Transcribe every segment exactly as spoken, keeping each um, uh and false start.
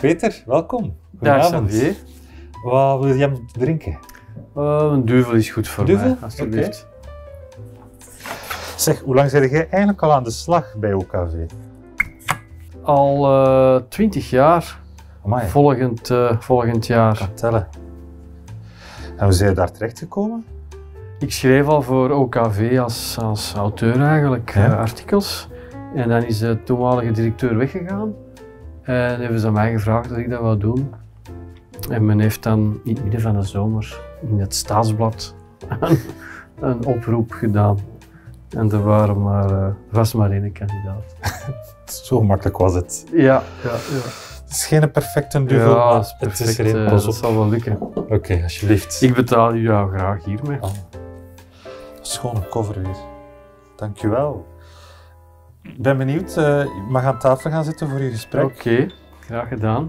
Peter, welkom. Dag Goedenavond. Xavier. Wat wil je drinken? Uh, een duvel is goed voor Duvel? mij, alsjeblieft. Okay. Zeg, hoe lang ben jij eigenlijk al aan de slag bij O K V? Al uh, twintig jaar, Amai. volgend, uh, volgend jaar. Ik kan tellen. En hoe ben je daar terecht gekomen? Ik schreef al voor O K V als, als auteur eigenlijk, ja. uh, artikels. En dan is de toenmalige directeur weggegaan. En hebben ze aan mij gevraagd dat ik dat wou doen. En men heeft dan in het midden van de zomer in het Staatsblad een, een oproep gedaan. En er waren maar, uh, was maar één kandidaat. Zo makkelijk was het. Ja, ja, ja. Het is geen perfecte duvel, ja, maar is perfect, het is er een. uh, Pas dat op. zal wel lukken. Oké, okay, alsjeblieft. Ik betaal jou graag hiermee. Oh. Schone cover weer. Dankjewel. Ik ben benieuwd. Uh, je mag aan tafel gaan zitten voor je gesprek. Oké, okay, graag gedaan.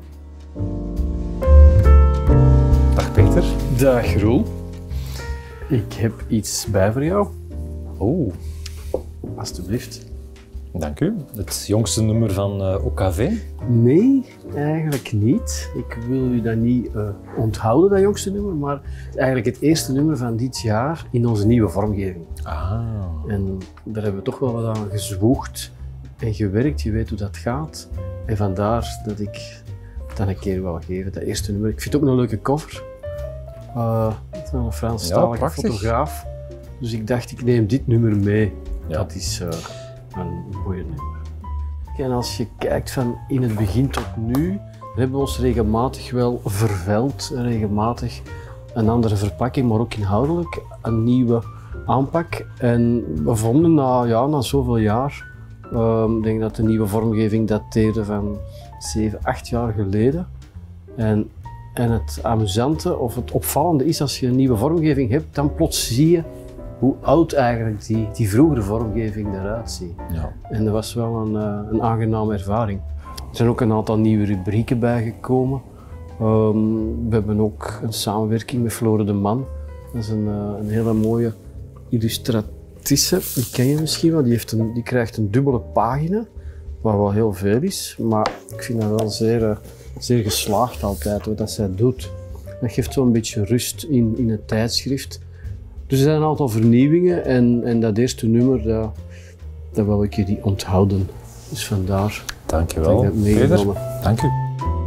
Dag Peter. Dag Roel. Ik heb iets bij voor jou. Oh. Alsjeblieft. Dank u. Het jongste nummer van uh, O K V? Nee, eigenlijk niet. Ik wil u dat niet uh, onthouden, dat jongste nummer, maar het is eigenlijk het eerste nummer van dit jaar in onze nieuwe vormgeving. Ah. En daar hebben we toch wel wat aan gezwoegd en gewerkt. Je weet hoe dat gaat. En vandaar dat ik dat een keer wou geven, dat eerste nummer. Ik vind het ook een leuke cover. Uh, van een Franstalige ja, fotograaf. Dus ik dacht, ik neem dit nummer mee. Ja. Dat is uh, een mooi nummer. En als je kijkt van in het begin tot nu, dan hebben we ons regelmatig wel vervuild. Regelmatig een andere verpakking, maar ook inhoudelijk een nieuwe aanpak. En we vonden na, ja, na zoveel jaar, uh, ik denk dat de nieuwe vormgeving dateerde van zeven, acht jaar geleden. En, en het amusante of het opvallende is, als je een nieuwe vormgeving hebt, dan plots zie je hoe oud eigenlijk die, die vroegere vormgeving eruit ziet. Ja. En dat was wel een, uh, een aangename ervaring. Er zijn ook een aantal nieuwe rubrieken bijgekomen. Um, we hebben ook een samenwerking met Flore de Man. Dat is een, uh, een hele mooie illustratrice. Die ken je misschien wel. Die, heeft een, die krijgt een dubbele pagina, wat wel heel veel is. Maar ik vind dat wel zeer, uh, zeer geslaagd altijd, wat dat zij doet. Dat geeft zo'n beetje rust in, in het tijdschrift. Dus er zijn een aantal vernieuwingen en, en dat eerste nummer, dat, dat wil ik jullie onthouden. Dus vandaar. Dankjewel, dat ik dat Peter. Dank u.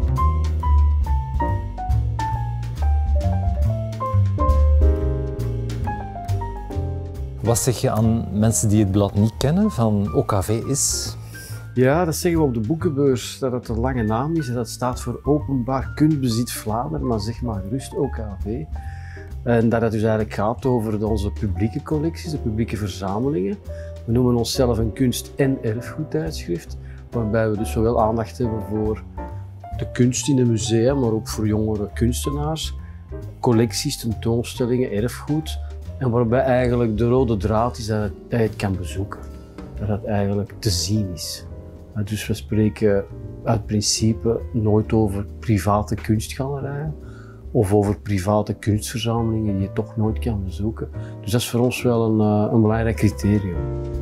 Wat zeg je aan mensen die het blad niet kennen van O K V is? Ja, dat zeggen we op de boekenbeurs, dat het een lange naam is. Dat staat voor Openbaar Kunstbezit Vlaanderen, maar zeg maar gerust O K V. En dat het dus eigenlijk gaat over onze publieke collecties, de publieke verzamelingen. We noemen onszelf een kunst- en erfgoedtijdschrift, waarbij we dus zowel aandacht hebben voor de kunst in de musea, maar ook voor jongere kunstenaars, collecties, tentoonstellingen, erfgoed. En waarbij eigenlijk de rode draad is dat je het kan bezoeken, dat het eigenlijk te zien is. Dus we spreken uit principe nooit over private kunstgalerijen of over private kunstverzamelingen die je toch nooit kan bezoeken. Dus dat is voor ons wel een, een belangrijk criterium.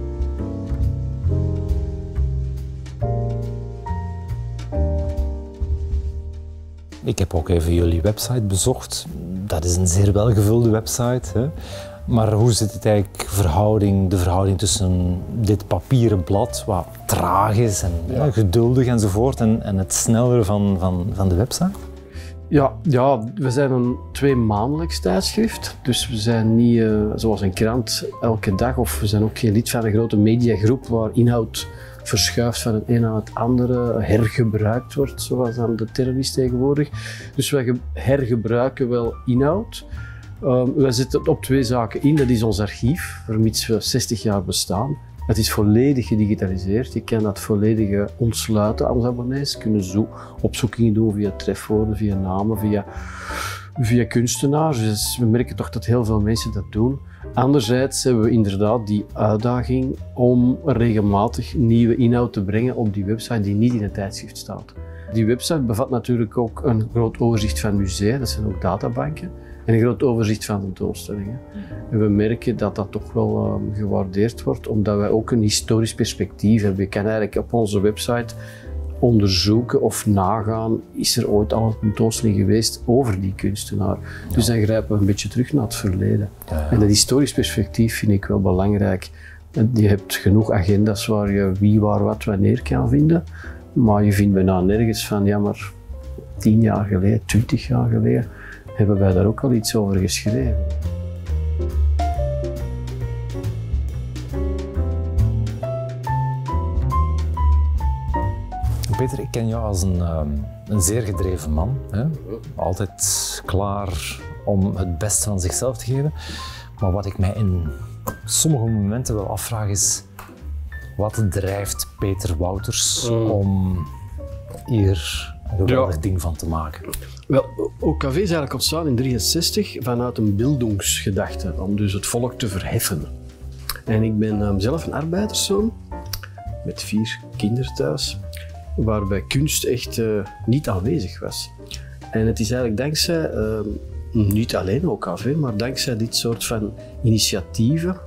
Ik heb ook even jullie website bezocht. Dat is een zeer welgevulde website. Hè? Maar hoe zit het eigenlijk, verhouding, de verhouding tussen dit papieren blad, wat traag is en ja. Ja, geduldig enzovoort, en, en het snellere van, van, van de website? Ja, ja, we zijn een tweemaandelijks tijdschrift, dus we zijn niet uh, zoals een krant elke dag, of we zijn ook geen lid van een grote mediagroep waar inhoud verschuift van het een naar het andere, hergebruikt wordt, zoals dan de term is tegenwoordig. Dus wij hergebruiken wel inhoud. Um, wij zetten op twee zaken in. Dat is ons archief, vermits we zestig jaar bestaan. Het is volledig gedigitaliseerd. Je kan dat volledig ontsluiten aan abonnees. Kunnen zo opzoekingen doen via trefwoorden, via namen, via, via kunstenaars. Dus we merken toch dat heel veel mensen dat doen. Anderzijds hebben we inderdaad die uitdaging om regelmatig nieuwe inhoud te brengen op die website die niet in het tijdschrift staat. Die website bevat natuurlijk ook een groot overzicht van musea, dat zijn ook databanken, en een groot overzicht van tentoonstellingen. En we merken dat dat toch wel um, gewaardeerd wordt, omdat wij ook een historisch perspectief hebben. Je kan eigenlijk op onze website onderzoeken of nagaan, is er ooit al een tentoonstelling geweest over die kunstenaar. Ja. Dus dan grijpen we een beetje terug naar het verleden. Ja, ja. En dat historisch perspectief vind ik wel belangrijk. Je hebt genoeg agenda's waar je wie, waar, wat, wanneer kan vinden, maar je vindt bijna nergens van, ja maar tien jaar geleden, twintig jaar geleden, hebben wij daar ook al iets over geschreven. Peter, ik ken jou als een, um, een zeer gedreven man. Hè? Altijd klaar om het beste van zichzelf te geven. Maar wat ik mij in sommige momenten wel afvraag is, wat drijft Peter Wouters mm. om hier een geweldig ja. ding van te maken? Wel, O K V is eigenlijk ontstaan in negentien drieënzestig vanuit een bildungsgedachte, om dus het volk te verheffen. En ik ben um, zelf een arbeiderszoon, met vier kinderen thuis, waarbij kunst echt uh, niet aanwezig was. En het is eigenlijk dankzij, uh, niet alleen O K V, maar dankzij dit soort van initiatieven,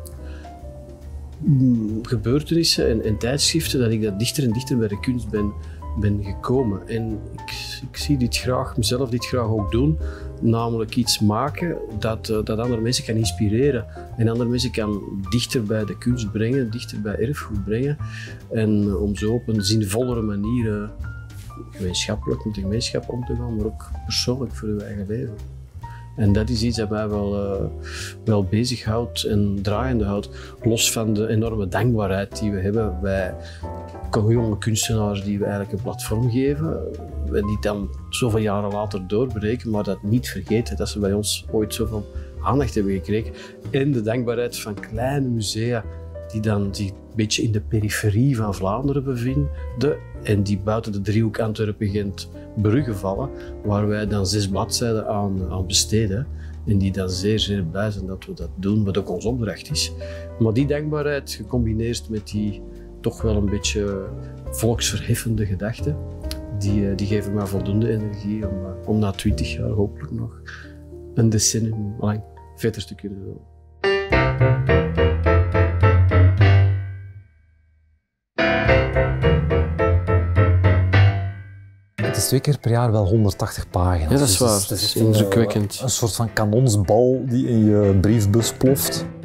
gebeurtenissen en, en tijdschriften, dat ik dat dichter en dichter bij de kunst ben, ben gekomen. En ik, ik zie dit graag, mezelf dit graag ook doen, namelijk iets maken dat, uh, dat andere mensen kan inspireren en andere mensen kan dichter bij de kunst brengen, dichter bij erfgoed brengen. En uh, om zo op een zinvollere manier uh, gemeenschappelijk met de gemeenschap om te gaan, maar ook persoonlijk voor uw eigen leven. En dat is iets dat mij wel, uh, wel bezighoudt en draaiende houdt, los van de enorme dankbaarheid die we hebben bij jonge kunstenaars die we eigenlijk een platform geven en die dan zoveel jaren later doorbreken, maar dat niet vergeten dat ze bij ons ooit zoveel aandacht hebben gekregen. En de dankbaarheid van kleine musea die dan zich een beetje in de periferie van Vlaanderen bevinden en die buiten de driehoek Antwerpen-Gent-Brugge vallen, waar wij dan zes bladzijden aan, aan besteden en die dan zeer, zeer blij zijn dat we dat doen, wat ook ons opdracht is. Maar die dankbaarheid gecombineerd met die toch wel een beetje volksverheffende gedachten, die, die geven mij voldoende energie om, om na twintig jaar hopelijk nog een decennium lang verder te kunnen doen. Het is twee keer per jaar wel honderdtachtig pagina's. Ja, dat is waar. Dus het is, het is indrukwekkend. Een soort van kanonsbal die in je briefbus ploft.